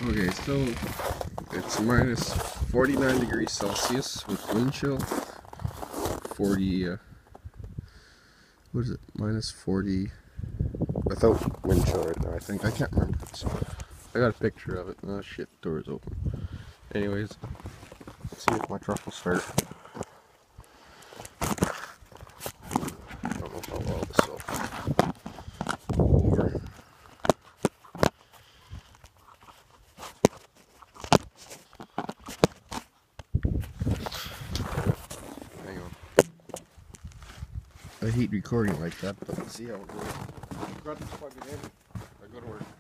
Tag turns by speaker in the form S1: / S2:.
S1: Okay, so it's minus 49 degrees Celsius with wind chill. 40, what is it? Minus 40 without wind chill right now, I think. I can't remember. So I got a picture of it. Oh shit, door is open. Anyways, let's see if my truck will start. I don't know how well this will go over. Hang on. I hate recording like that, but let's see how it goes. Got to plug it in. I go to work.